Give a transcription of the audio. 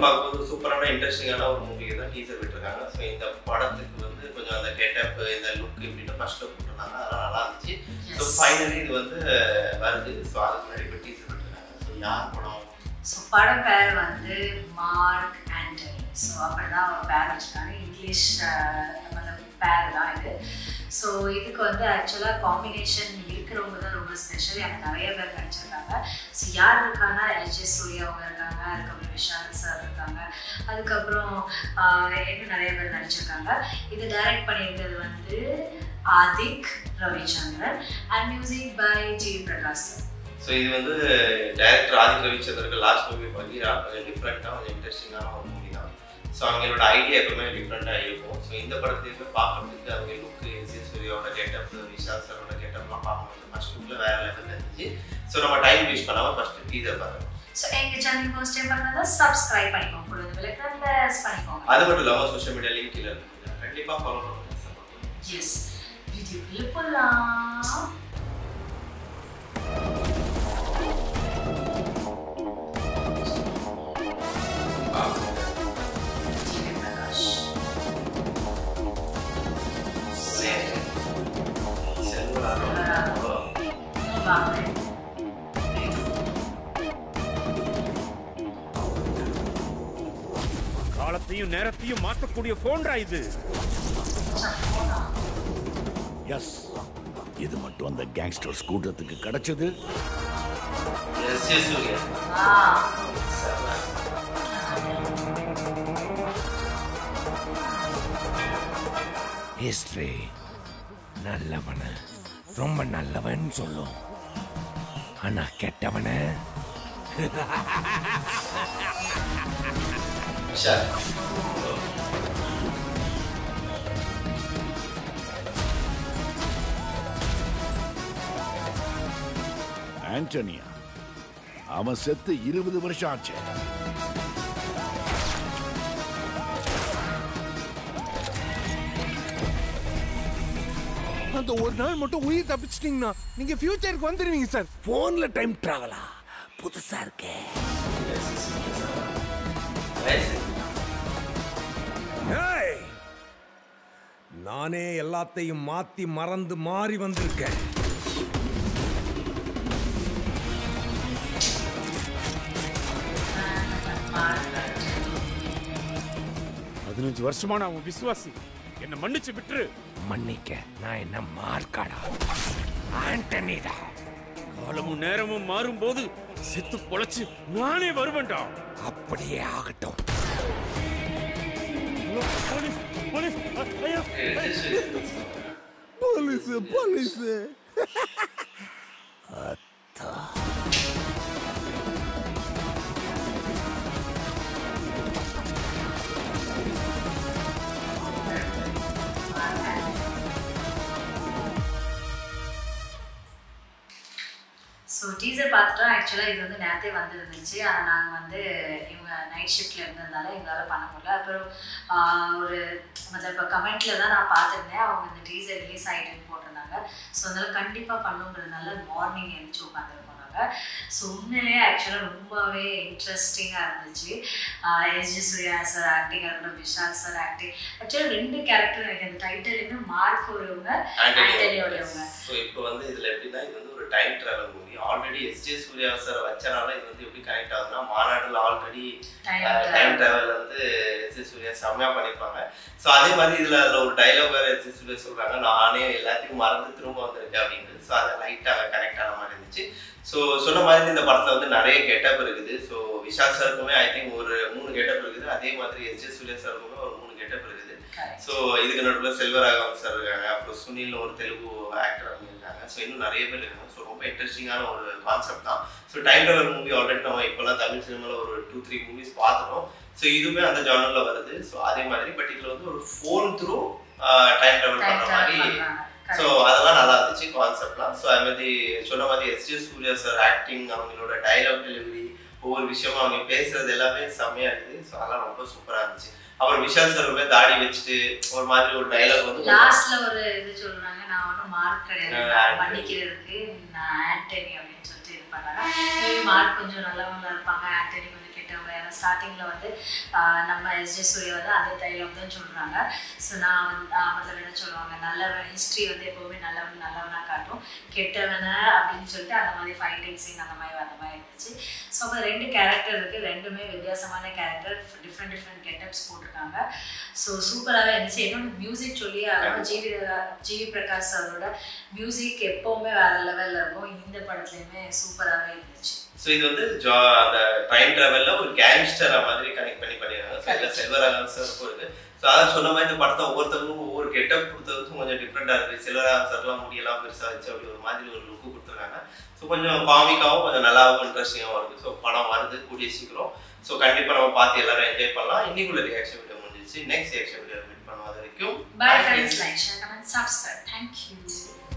பார்க்கும்போது சூப்பரான இன்ட்ரெஸ்டிங்கான ஒரு மூவியை தான் டீசர் விட்டுருக்காங்க. ஸோ இந்த படத்துக்கு வந்து கொஞ்சம் அந்த கெட்டப் இந்த லுக் இப்படின்னு ஃபர்ஸ்ட் போட்டிருந்தாங்க, அதெல்லாம் நல்லா இருந்துச்சு. ஸோ ஃபைனலி இது வந்து வருது. ஸோ அதுக்கு முன்னாடி இப்போ டீசர் விட்டுருக்காங்க. ஸோ யார் படம்? ஸோ படம் பேர் வந்து மார்க் ஆண்டனி. ஸோ அப்படிதான் அவர் பேர் வச்சுருக்காங்க. இங்கிலீஷ் பேர் தான் இது. ஸோ இதுக்கு வந்து ஆக்சுவலாக காம்பினேஷன் இருக்கிறவங்க தான் ரொம்ப ஸ்பெஷல். எனக்கு நிறைய பேர் நடிச்சிருக்காங்க. ஸோ யார் இருக்காங்கன்னா சூர்யா அவங்க இருக்காங்க, அதுக்கப்புறம் விஷால் சார் இருக்காங்க, அதுக்கப்புறம் இன்னும் நிறைய பேர் நடிச்சிருக்காங்க. இது டைரக்ட் பண்ணியிருக்கிறது வந்து Adhik Ravichandran and music by Prakash sir. So இது வந்து டைரக்டர் ஆதிக் ரவிச்சந்திரனுக்கு லாஸ்ட் மூவி பார்த்தீங்கன்னா கொஞ்சம் டிஃப்ரெண்ட்டாக கொஞ்சம் இன்ட்ரெஸ்டிங்கான ஒரு மூவி தான். ஸோ அவங்களோட ஐடியா எப்பவுமே டிஃப்ரெண்ட்டாக இருக்கும். ஸோ இந்த படத்துலேயுமே பார்க்குறதுக்கு அவங்க லுக்கு சூர்யாவோட கெட்டப், விஷால் சாரோட கெட்டப்லாம் பார்க்கும்போது ஃபர்ஸ்ட் லுக்கில் வேறு லெவலில் இருந்துச்சு. ஸோ நம்ம டைம் வேஸ்ட் பண்ணாமல் ஃபஸ்ட்டு டீசர் பார்க்கலாம். ஸோ எங்கள் சேனல் ஃபர்ஸ்ட் டைம் பண்ணால் சப்ஸ்கிரைப் பண்ணிக்கோங்க, கூட விளக்கம் ப்ரெஸ் பண்ணிக்கோங்க. அது மட்டும் இல்லாமல் சோஷியல் மீடியா லிங்க் கீழே இருக்குது, கண்டிப்பாக ஃபாலோ பண்ணுங்க. எஸ், வீடியோக்குள்ளே போகலாம். காலத்தையும் நேரத்தையும் மாற்றக்கூடிய போன்றா இது. எஸ், இது மட்டும் அந்த கேங்ஸ்டர்ஸ் கூட்டத்துக்கு கிடைச்சது. ஹிஸ்டரி நல்லவன ரொம்ப நல்லவன் சொல்லும், ஆனா கெட்டவன ஆண்டனியா அவன் செத்து 20 வருஷம் ஆச்சு. அந்த ஒரு நாள் மட்டும் உயிர் தப்பிச்சிட்டீங்கன்னா நீங்க ஃபியூச்சருக்கு வந்துருவீங்க சார். போன்ல டைம் டிராவலா புதுசா இருக்கே. நானே எல்லாத்தையும் மாத்தி மறந்து மாறி வந்திருக்கேன். பதினஞ்சு வருஷமான அவன் விசுவாசி என்ன மன்னிச்சு விட்டுரு. மன்னிக்க நான் என்ன மார்க்காடா, ஆண்டனி தான். காலமும் நேரமும் மாறும்போது செத்து பொழைச்சு நானே வருவேன்டா. அப்படியே ஆகட்டும். Police police police. So teaser பார்த்துட்டோம். ஆக்சுவலாக இது வந்து நேரத்தே வந்துருந்துச்சு, ஆனால் நாங்கள் வந்து இவங்க நைட் ஷிஃப்டில் இருந்ததுனால எங்களால் பண்ண முடியல. அப்புறம் ஒரு இப்போ கமெண்ட்டில் தான் நான் பார்த்துருந்தேன், அவங்க இந்த டீசர் ரிலீஸ் ஆகிட்டுன்னு போட்டிருந்தாங்க. ஸோ அதனால் கண்டிப்பாக பண்ணுங்கிறதுனால மார்னிங் எழுந்திரிச்சு உட்காந்துருக்கோம் நாங்கள். ஸோ உண்மையிலேயே ஆக்சுவலாக ரொம்பவே இன்ட்ரெஸ்டிங்காக இருந்துச்சு. சூர்யா சார் ஆக்டிங், அதுக்கப்புறம் விஷால் சார் ஆக்டிங். ஆக்சுவலாக 2 கேரக்டர் எனக்கு அந்த டைட்டிலுமே மார்க் ஒருவங்க, ஆண்டனி ஒருவங்க. ஸோ இப்போ வந்து இதில் எப்படின்னா இது வந்து ஒரு time travel movie. Already Suriya sir வச்சனால இது வந்து எப்படி கனெக்ட் ஆகுதுன்னா, மாநாட்டில் ஆல்ரெடி டைம் ட்ராவல் வந்து சூர்யா செம்மையாக பண்ணியிருப்பாங்க. ஸோ அதே மாதிரி அதில் ஒரு டைலாக் வேறு சூர்யா சொல்கிறாங்க, நானே எல்லாத்தையும் மறந்து திரும்ப வந்திருக்கேன் அப்படின்னு. ஸோ அதை லைட்டாக கனெக்ட் ஆன மாதிரி இருந்துச்சு. ஸோ சொன்ன மாதிரி இந்த படத்தில் வந்து நிறைய கெட்டப் இருக்குது. ஸோ விஷால் சாருக்குமே ஐ திங்க் ஒரு 3 கெட்டப் இருக்குது. அதே மாதிரி சூர்யா சாருக்குமே ஒரு 3 கெட்டப் இருக்குது. ஸோ இதுக்கு நடுவில் செல்வராகவன் சார் இருக்காங்க, அப்புறம் சுனில் ஒரு தெலுங்கு ஆக்டர் இருக்காங்க. ஸோ இன்னும் நிறைய பேர் இருக்காங்க. ஸோ ரொம்ப இன்ட்ரெஸ்டிங்கான ஒரு கான்செப்ட் தான். So time travel movie already நம்ம இப்போலாம் தமிழ் சினிமாவில் ஒரு 2-3 மூவிஸ் பார்த்துட்டோம். ஸோ இதுவுமே அந்த ஜானரில் வருது. ஸோ அதே மாதிரி பட் இதில் வந்து ஒரு ஃபோன் த்ரூ டைம் ட்ராவல் பண்ணுற மாதிரி. ஸோ அதெல்லாம் நல்லா இருந்துச்சு கான்செப்ட்லாம். ஸோ அது மாதிரி சொன்ன மாதிரி சூர்யா சார் ஆக்டிங், அவங்களோட டைலாக் டெலிவரி, ஒவ்வொரு விஷயமும் அவங்க பேசுறது எல்லாமே செம்மையாக இருக்குது. ஸோ அதெல்லாம் ரொம்ப சூப்பராக இருந்துச்சு. அப்புறம் விஷால் சாருமே தாடி வச்சுட்டு ஒரு மாதிரி ஒரு டைலாக் வந்து லாஸ்ட்ல ஒரு இது சொல்றாங்க, நான் வந்து மார்க் கிடையாது மன்னிக்கிறதுக்கு நான் ஆண்டனி அப்படின்னு சொல்லிட்டு இது பண்ணாங்க. மார்க் கொஞ்சம் நல்லவங்களா இருப்பாங்க, ஆண்டனி கொஞ்சம் கெட்ட பண்ணிட்டவங்க. ஏன்னா ஸ்டார்டிங்கில் வந்து நம்ம எஸ்ஜே சூர்யா வந்து அதே டைலாக் தான் சொல்கிறாங்க. ஸோ நான் வந்து என்ன சொல்லுவாங்க, நல்லவன் ஹிஸ்ட்ரி வந்து எப்போவுமே நல்லவனாக காட்டும், கெட்டவனை அப்படின்னு சொல்லிட்டு அந்த மாதிரி ஃபைட்டிங் சீன் அந்த மாதிரி இருந்துச்சு. ஸோ அப்போ 2 கேரக்டர் இருக்குது, ரெண்டுமே வித்தியாசமான கேரக்டர், டிஃப்ரெண்ட் கெட்டப்ஸ் போட்டிருக்காங்க. ஸோ சூப்பராகவே இருந்துச்சு. என்னோட மியூசிக் சொல்லி ஜிவி பிரகாஷ் அவரோட மியூசிக் எப்போவுமே வேற லெவலில் இருக்கும். இந்த படத்துலையுமே சூப்பராகவே இருந்துச்சு. ஸோ இது வந்து அந்த டைம் ட்ராவலில் ஒரு கேங்ஸ்டரை மாதிரி கனெக்ட் பண்ணியிருக்காங்க. ஸோ இதில் செல்வராகவன் சார் இருக்கு. ஸோ அதான் சொன்ன மாதிரி இந்த படத்தை ஒவ்வொருத்தவங்களுக்கும் ஒவ்வொரு கெட்டப் கொடுத்ததுக்கும் கொஞ்சம் டிஃப்ரெண்டாக இருக்குது. செல்வராகவன் சார்லாம் முடியெல்லாம் பெருசாக வச்சு அப்படி ஒரு மாதிரி ஒரு லுக்கு கொடுத்துருக்காங்க. ஸோ கொஞ்சம் காமிக்காகவும் கொஞ்சம் நல்லாவும் இன்ட்ரெஸ்டிங்காகவும் இருக்குது. ஸோ படம் வருது கூடிய சீக்கிரம். ஸோ கண்டிப்பாக நம்ம பார்த்து எல்லாரும் என்ஜாய் பண்ணலாம். இன்னைக்குள்ள ரியாக்ஷன் வீடியோ முடிஞ்சிச்சு. நெக்ஸ்ட் ரியாக்ஷன் வீடியோ மீட் பண்ணுவோம். அது வரைக்கும் bye friends, like share comment subscribe. Thank you.